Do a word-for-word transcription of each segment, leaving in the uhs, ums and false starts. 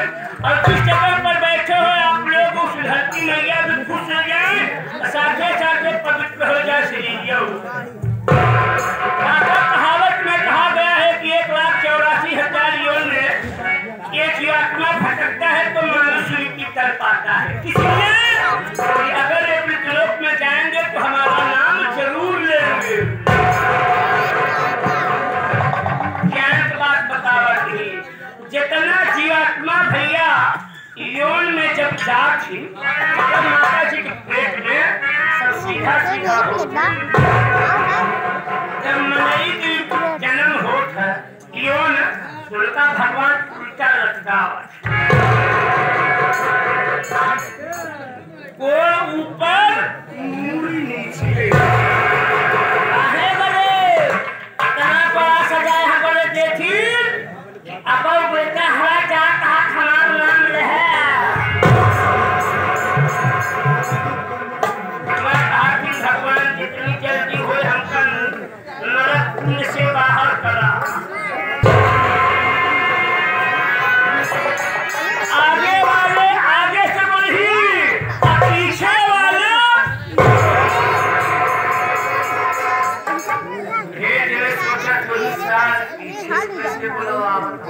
और जिस जगह पर बैठे हो आप लोग उस धरती मैया भी खुश हो जाए, साथे साथे पवित्र हो जाए शरीर। कहावत में कहा गया है कि एक लाख चौरासी हजार योनि में एक जीवात्मा भटकता है तो मनुष्य की कर पाता है। इसलिए अगर एक लोक में जाएंगे तो हमारा नाम जरूर लेंगे। ज्ञान बात बतावत ही जितना जीवात्मा भैया योन में जब जाती जब माता जी के पेट में सब सीधा सीधा होता जब मनई की जन्म होता योन उल्टा भगवान उल्टा लटकावत को ऊपर मूड़ी नीचे आहे बड़े इतना बड़ा सजाए हैं बड़े देखी अब बेटा हवा जा कहा हमारा नाम रहे भगवान जितनी जल्दी हो हमका नरक से बाहर करा। आगे वाले आगे से बढ़ी पीछे वाले धीरे सोचा तो पीछे बोलो आप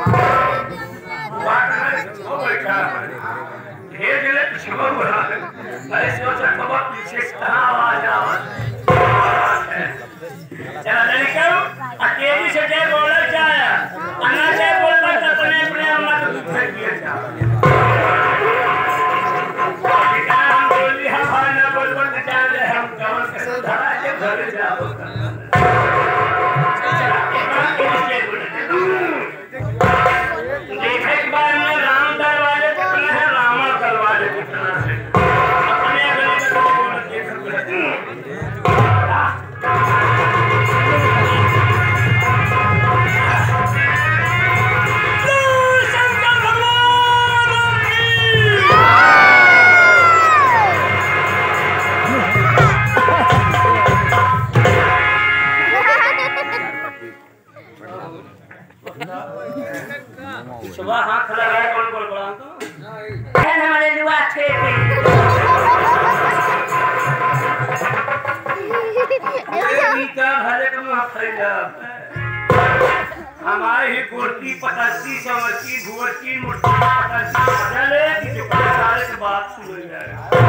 बैठा धीरे धीरे पीछे बोला अरे सोचा कब पीछे से कहाँ आवाज आवाज चला लड़का अकेली से जय बोला जाए अन्ना जय बोलता तो अपने अपने अम्मा को दूसरे किया जाए हम बोल लिया भाई ना बोल बोल के जान ले हम कमर के सुधारा के घर जाओ चला एक बार के जय बोले देखे एक बार में राम दरवाजे कितना है रावण दरवाजे कितना है अपने अगले को बोल के सब सुबह हाथ लगाए कौन बोल बोला तो हमारे युवा थे गीता भले को माफ कर हमारे ही कुर्ती पतासी समझी भुवती मूर्ति पतासी चले कि सारे से बात सुन जाए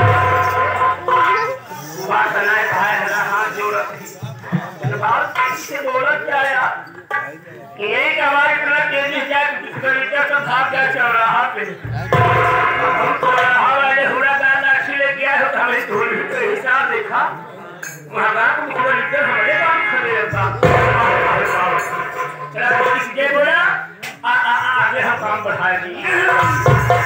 बात बनाए भाई हाथ जोड़ बात से बोला क्या यार एक आवाज करना तेजी से गरीबा का भाग जा चौराहा पे हम चौराहा वाले हुड़ा गाना अच्छी ले गया है हमें धूल हिसाब देखा वहाँ गाँव को मुझे लिखकर हमारे काम खड़े रहता चला तो इसके बोला आगे हम काम बढ़ाएंगे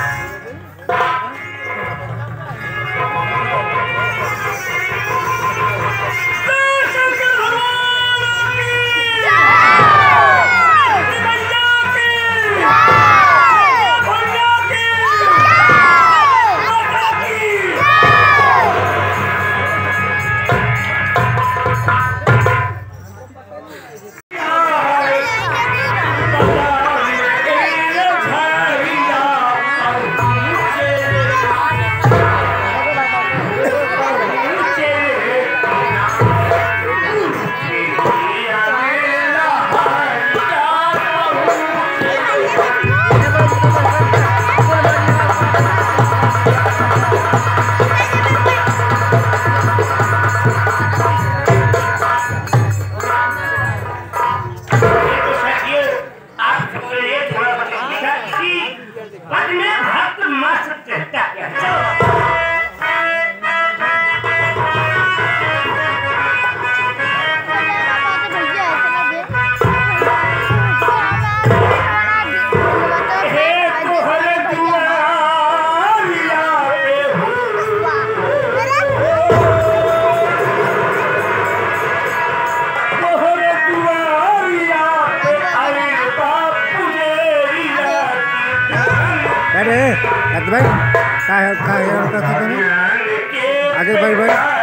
अरे भाई का है का है आगे भाई भाई